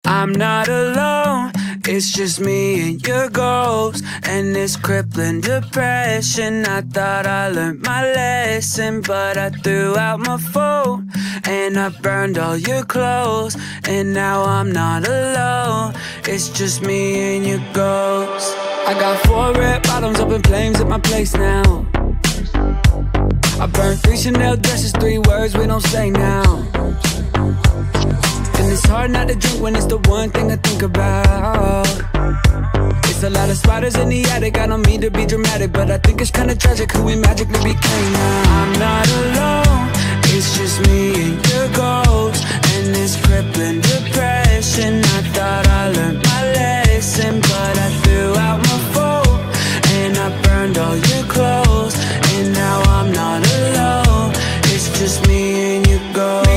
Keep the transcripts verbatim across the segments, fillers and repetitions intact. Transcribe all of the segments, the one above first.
I'm not alone, it's just me and your ghost and this crippling depression. I thought I learned my lesson, but I threw out my phone and I burned all your clothes. And now I'm not alone, it's just me and your ghost. I got four red bottoms up in flames at my place now. I burned three Chanel dresses, three words we don't say now. And it's hard not to drink when it's the one thing I think about. It's a lot of spiders in the attic, I don't mean to be dramatic, but I think it's kinda tragic who we magically became now. I'm not alone, it's just me and your ghost and this crippling depression. I thought I learned my lesson, but I threw out my phone and I burned all your clothes. And now I'm not alone, it's just me and your ghost.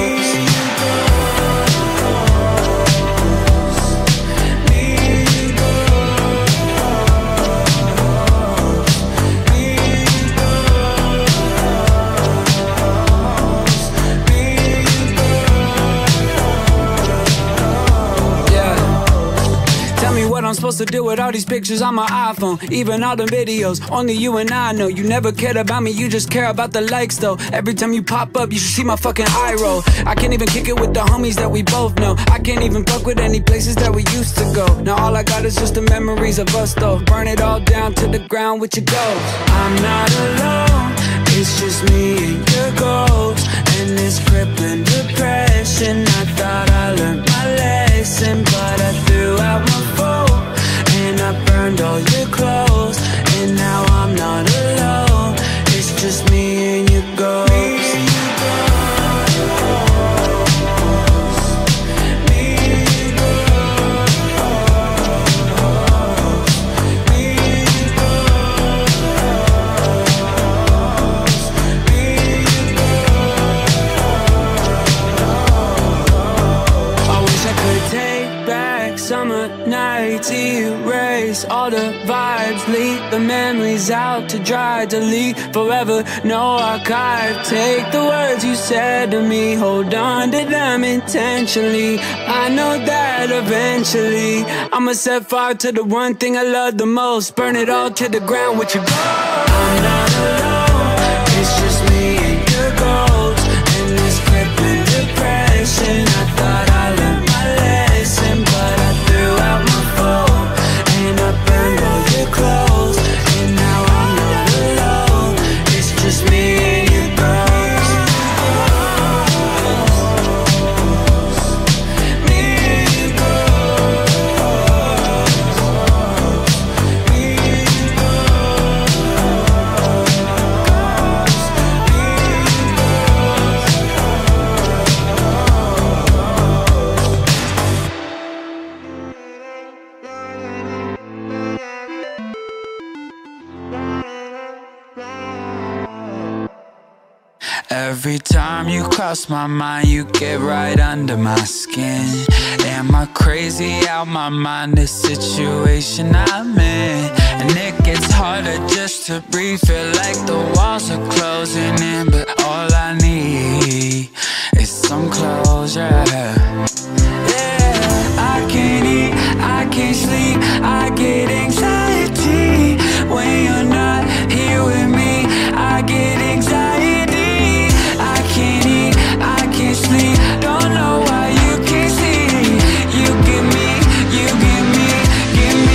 I'm supposed to do with all these pictures on my iPhone, even all the videos. Only you and I know. You never cared about me, you just care about the likes though. Every time you pop up, you should see my fucking eye roll. I can't even kick it with the homies that we both know. I can't even fuck with any places that we used to go. Now all I got is just the memories of us though. Burn it all down to the ground with your ghost. I'm not alone, it's just me and your ghost and this crippling depression. I thought I learned my lesson, but I threw out my phone and I burned all your clothes. And now I'm not alone, it's just me and your ghost. Summer nights, erase all the vibes, leave the memories out to dry, delete forever, no archive. Take the words you said to me, hold on to them intentionally. I know that eventually I'ma set fire to the one thing I love the most, burn it all to the ground with your ghost. I'm not alone, it's just me and your ghost and this crippling depression. I thought I learned my lesson, but I threw out my phone and I burned all your clothes. And now I'm not alone, it's just me and your ghost. Me and your ghost. Me and your ghost. Me and Every time you cross my mind, you get right under my skin. Am I crazy out my mind, this situation I'm in? And it gets harder just to breathe, feel like the walls are closing in. But all I need is some closure. Yeah, I can't eat, I can't sleep, I get anxiety when you're not here with me. I get anxiety, I can't eat, I can't sleep, don't know why you can't see. You give me, you give me, give me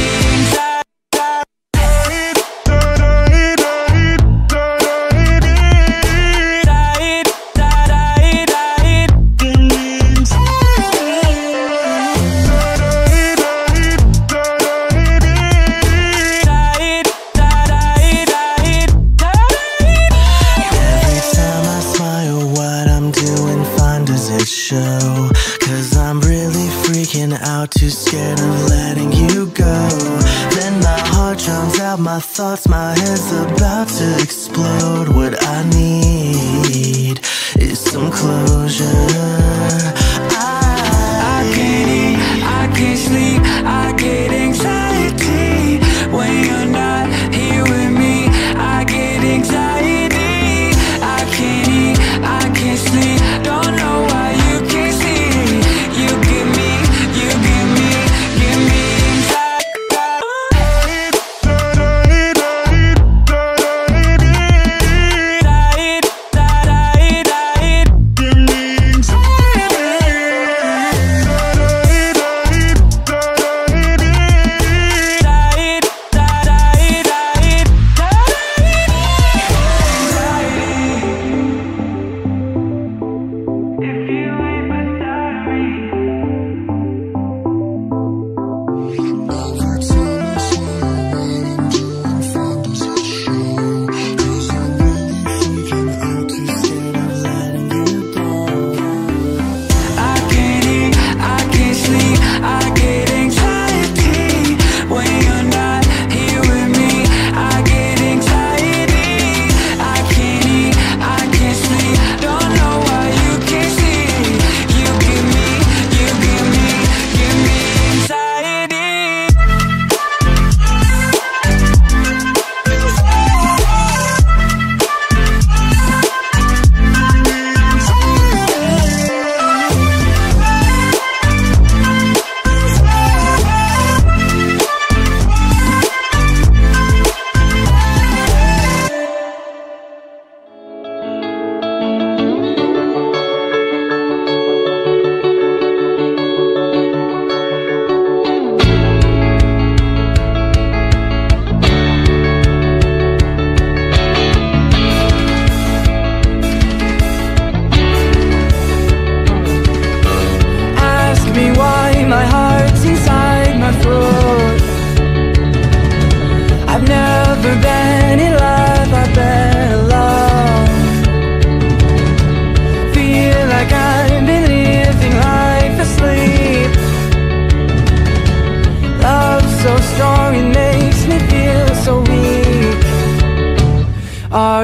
show, cause I'm really freaking out, too scared of letting you go. Then my heart drowns out my thoughts, my head's about to explode. What I need is some closure. I, I can't eat, I can't sleep, I get anxiety when you're not here with me. I get anxiety, I can't eat, I can't sleep, don't know why you can't see. You give me, you give me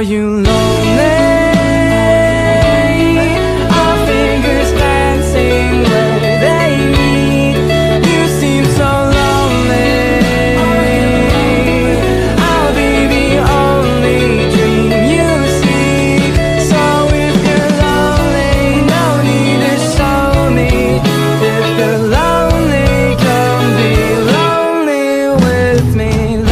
Are you lonely? Our fingers dancing where they meet. You seem so lonely. I'll be the only dream you seek. So if you're lonely, no need to show me. If you're lonely, come be lonely with me.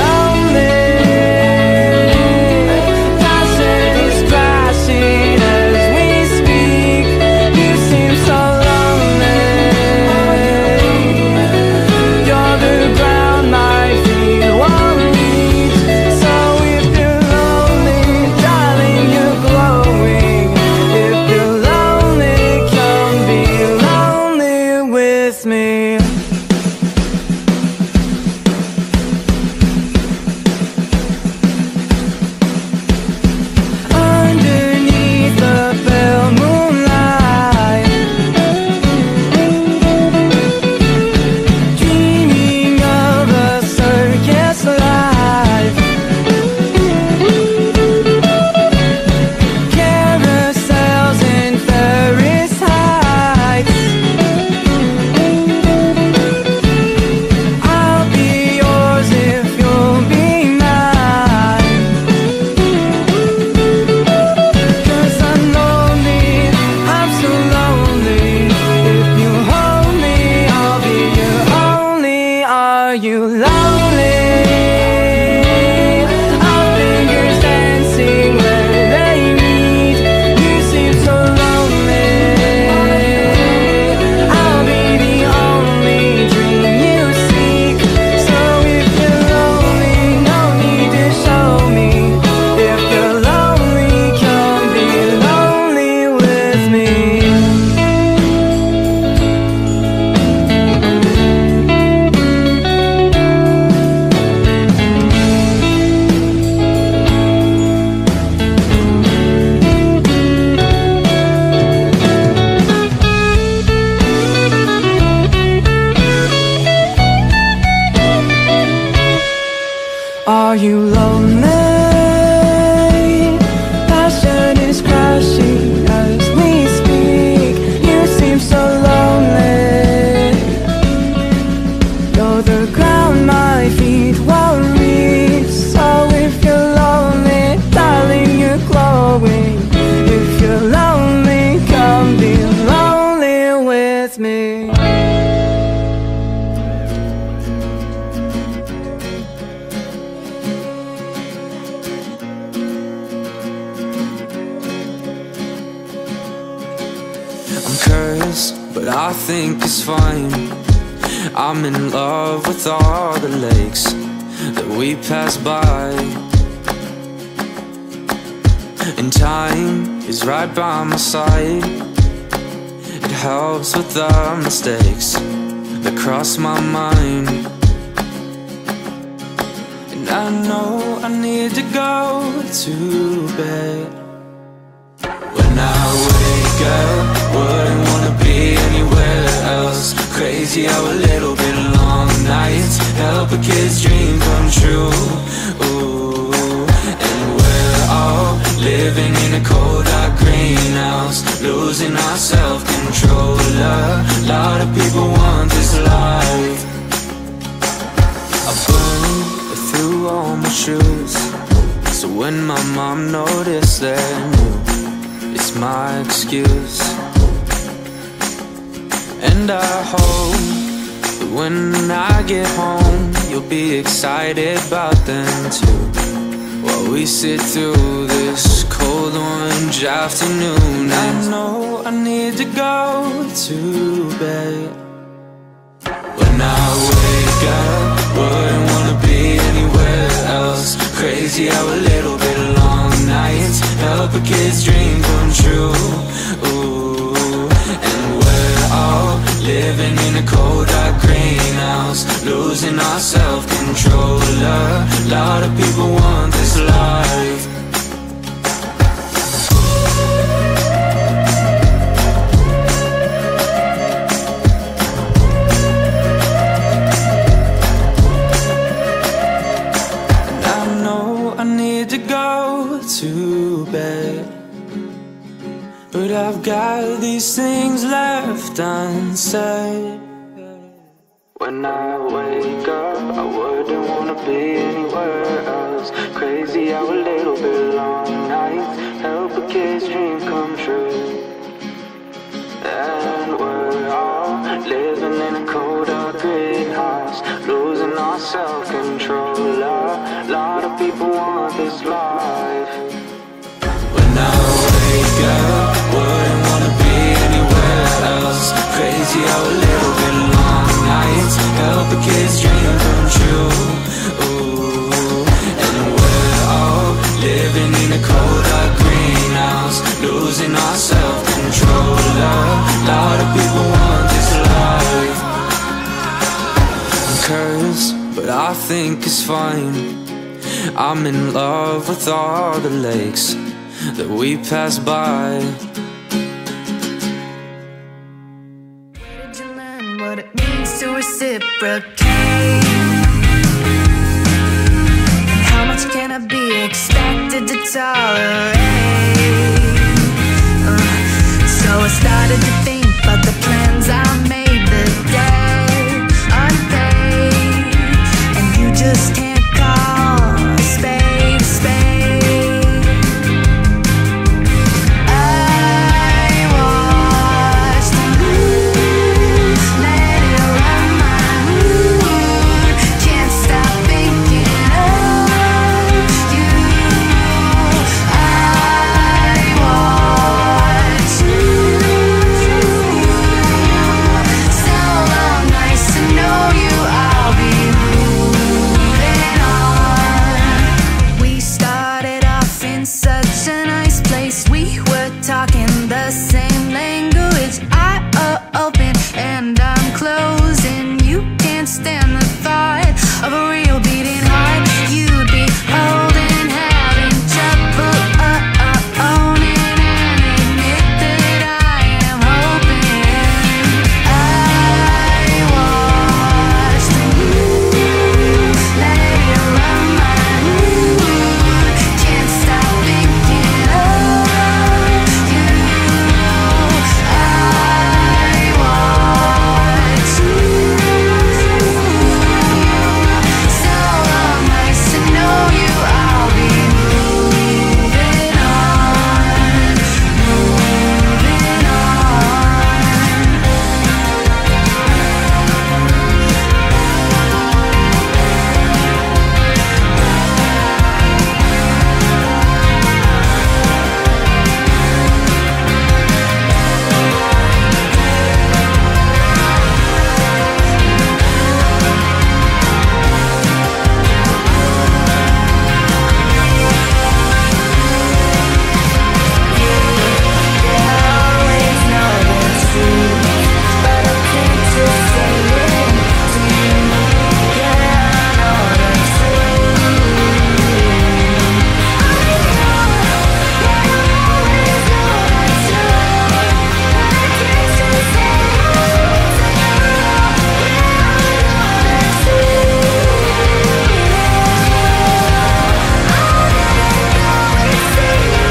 Are you lonely? Our fingers dancing where they meet. You seem so lonely. I'll be the only dream you seek. So if you're lonely, no need to show me. If you're lonely, come be lonely with me. Are you lonely? Passion is crashing as we speak. You seem so lonely. You're the ground my feet won't reach. So if you're lonely, darling, you're glowing. If you're lonely, come be lonely with me. Cursed, but I think it's fine. I'm in love with all the lakes that we pass by, and time is right by my side. It helps with the mistakes that cross my mind. And I know I need to go to bed. When I wake up, wouldn't wanna be anywhere else. Crazy how a little bit of long nights help a kid's dream come true. Ooh, and we're all living in a cold dark greenhouse, losing our self-control. A lot of people want this life. I burned through all my shoes, so when my mom noticed that I knew it's my excuse. And I hope that when I get home, you'll be excited about them too, while we sit through this cold orange afternoon. I know I need to go to bed. When I wake up, wouldn't wanna be anywhere else. Crazy how a little bit of long nights help a kid's dream come true. Ooh, and we're all living in a cold dark greenhouse, losing our self-control. A lot of people want this life. And I know I need to go to these things left unsaid. When I wake up, I wouldn't wanna be anywhere else. Crazy how a little bit long nights help a kid's dream come true. And we're all living in a cold, dark greenhouse, losing our self-control. A lot of people want this life. When I wake up, wouldn't wanna be anywhere else. Crazy how a little bit long nights help a kid's dream come true. Ooh. And we're all living in a cold, dark greenhouse, losing our self-control. A lot of people want this life. I'm cursed, but I think it's fine. I'm in love with all the lakes that we pass by. Where did you learn what it means to reciprocate? And how much can I be expected to tolerate? Uh, so I started to think about the plans I made the day unpaid, and you just can't call a spade a spade. I watched the moon, let it run my mood. Can't stop thinking of you. I watched you. So long, nice to know you. I'll be moving on. We started off in such a nice place. We were talking the same language. I uh, open and I'm closing. You can't stand the thought of a real beating heart. You'd be holding, having trouble uh, uh, owning and admit that I am hoping. I watched the moon, let it run my mood. Can't stop thinking of you. I watched you. So long, nice to know you. I'll be moving on, moving on. Always know the truth, but I can't just say it to you. Yeah, I know the truth. I always know the truth, but I can't just say it to you. Yeah, I know the truth. Always see you.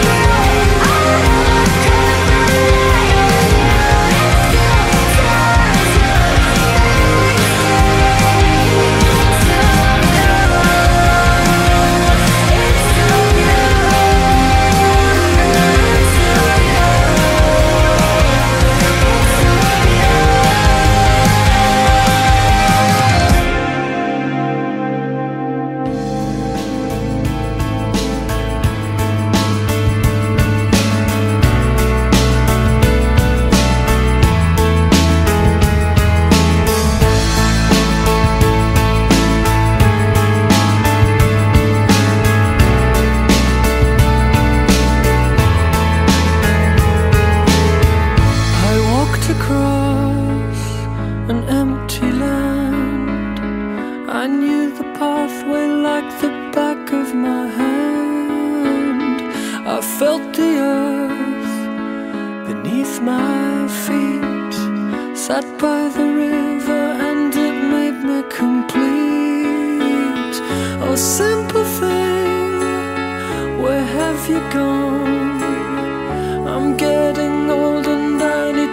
I walked across an empty land. I knew the pathway like the back of my hand. I felt the earth beneath my feet, sat by the river and it made me complete. Oh, simple thing, where have you gone? I'm getting old and I need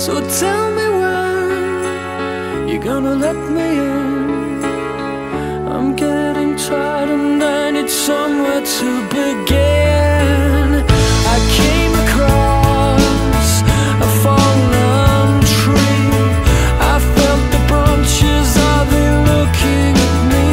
So tell me when you're gonna let me in. I'm getting tired and I need somewhere to begin. I came across a fallen tree. I felt the branches, are they looking at me?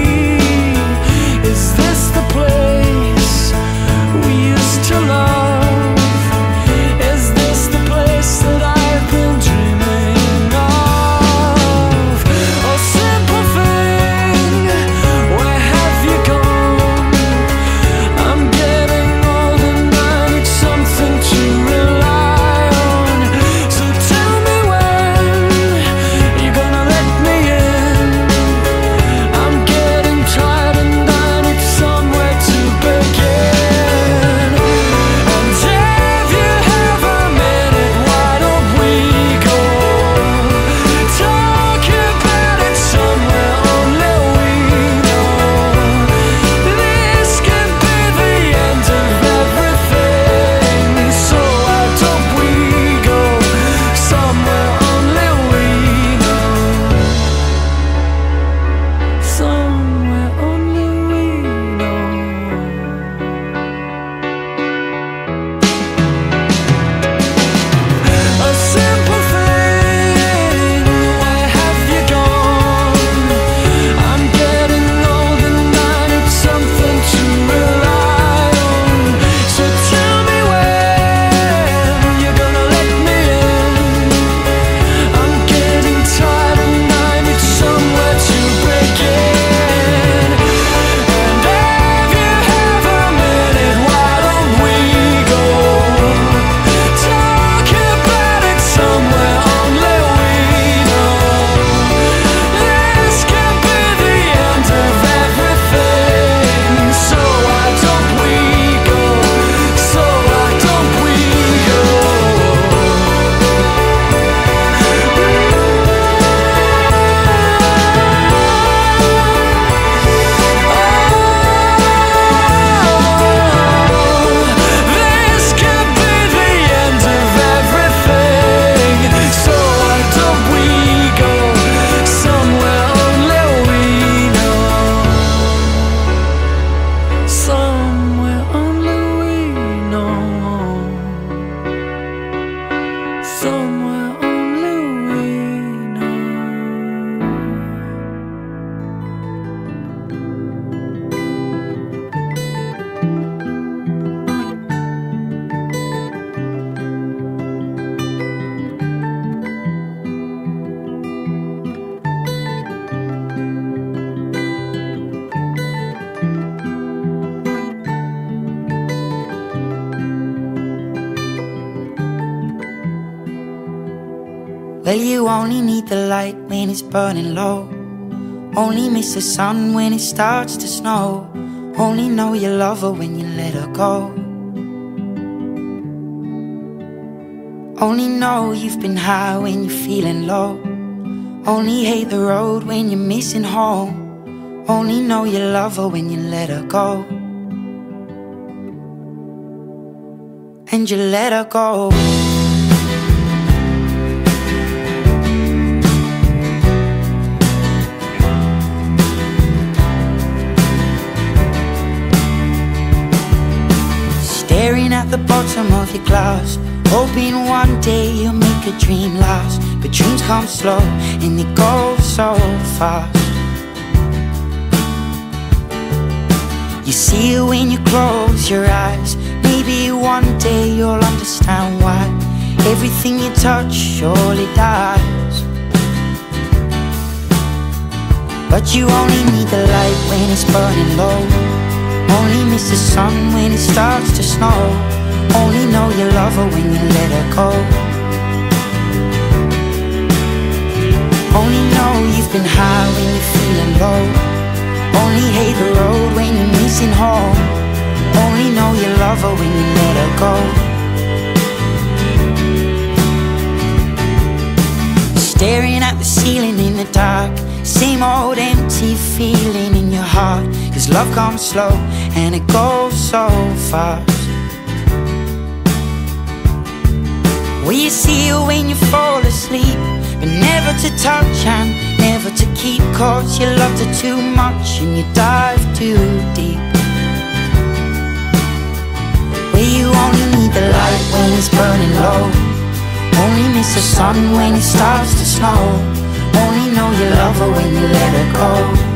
Is this the place we used to love? Is this the place that I've been dreaming of? Oh, simple thing, where have you gone? I'm getting old and I need something to rely on. So tell me when you're gonna let me in. I'm getting tired and I need somewhere to begin. And if you have a minute, why don't we go talk about it somewhere only we know? This could be the end of everything. So why don't we go somewhere only we know? Somewhere only we know. A simple thing, where have you gone? I'm getting old and I need something to rely on. So tell me when you're gonna let me in. I'm getting tired and I need somewhere to begin. And if you have a minute, why don't we go talk about it somewhere only we know? This can be the end of everything. So why don't we go? So why don't we go? This could be the end of everything. So why don't we go somewhere only we know? Somewhere only we know. Somewhere only we know. Well, you only need the light when it's burning low. Only miss the sun when it starts to snow. Only know you love her when you let her go. Only know you've been high when you're feeling low. Only hate the road when you're missing home. Only know you love her when you let her go. And you let her go. Staring at the bottom of your glass, hoping one day you'll make a dream last. But dreams come slow and they go so fast. You see it when you close your eyes. Maybe one day you'll understand why everything you touch surely dies. But you only need the light when it's burning low. Only miss the sun when it starts to snow. Only know you love her when you let her go. Only know you've been high when you're feeling low. Only hate the road when you're missing home. Only know you love her when you let her go. Staring at the ceiling in the dark, same old empty feeling in your heart. Cause love comes slow and it goes so fast. Will you see her when you fall asleep? But never to touch and never to keep, 'cause you loved her too much and you dive too deep. Where you only need the light when it's burning low, only miss the sun when it starts to snow, only know you love her when you let her go.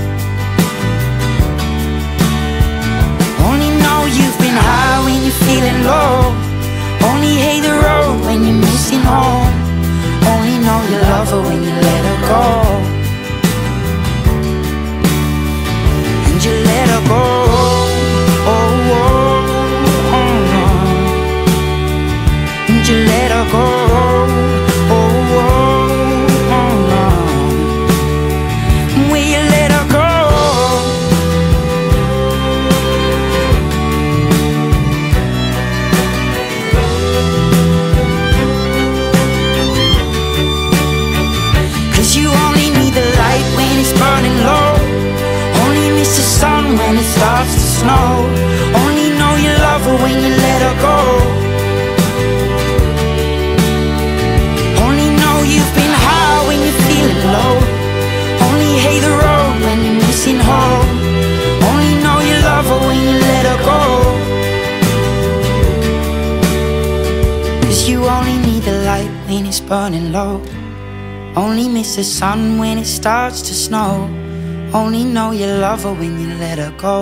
Only know you've been high when you're feeling low, only hate the road when you're missing home, only know you love her when you let her go. And you let her go. Oh, oh, oh, oh. And you let her go. Oh, oh, oh, oh. Will you let her go? You only need the light when it's burning low, only miss the sun when it starts to snow, only know you love her when you let her go. Only know you've been high when you're feeling low, only hate the road when you're missing home, only know you love her when you let her go. 'Cause you only need the light when it's burning low, only miss the sun when it starts to snow, only know you love her when you let her go.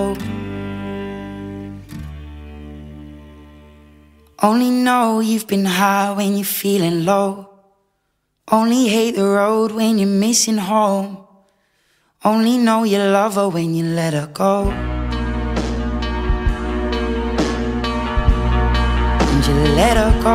Only know you've been high when you're feeling low, only hate the road when you're missing home, only know you love her when you let her go. And you let her go.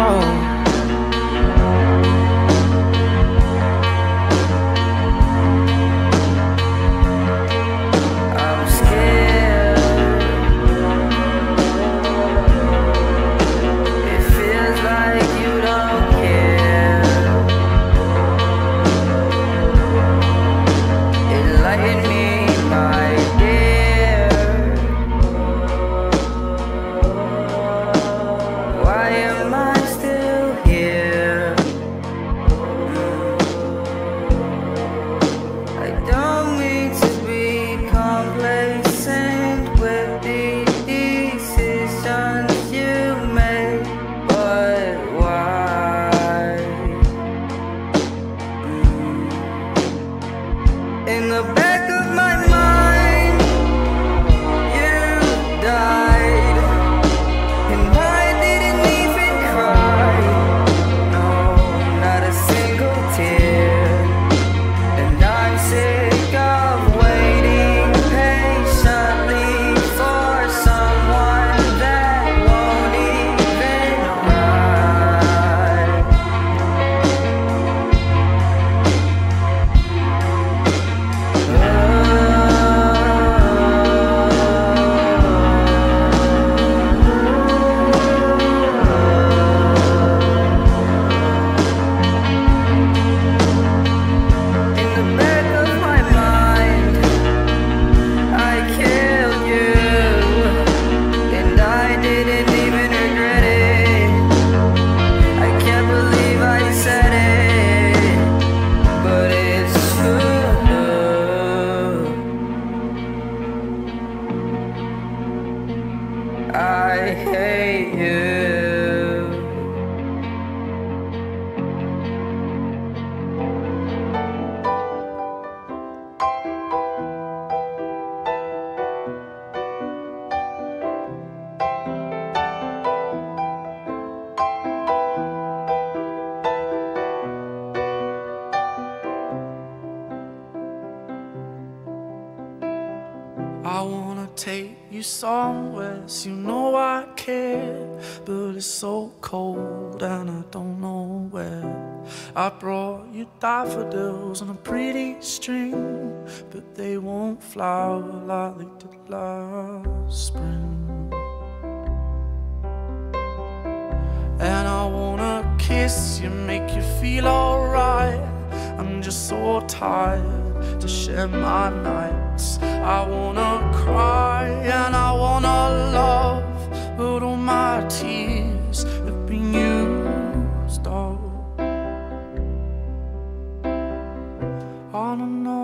I wanna take you somewhere, so you know I care, but it's so cold and I don't know where. I brought you daffodils on a pretty string, but they won't flower like they did last spring. And I wanna kiss you, make you feel alright. I'm just so tired to share my nights. I wanna cry and I wanna love, but all my tears have been used all.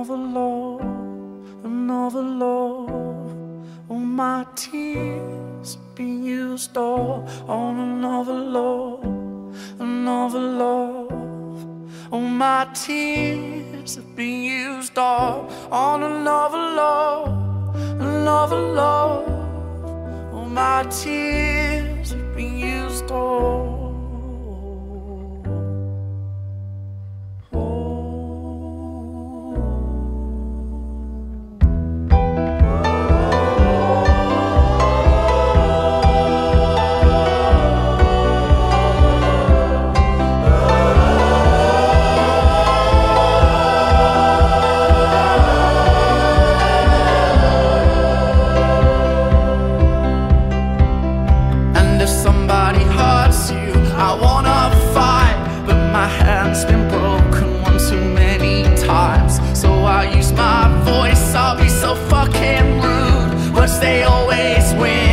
another love, another love. All my tears being used all on another love, another love. All my tears have been used all on another love, another love. All my tears have been used all. I'll be so fucking rude, but they always win.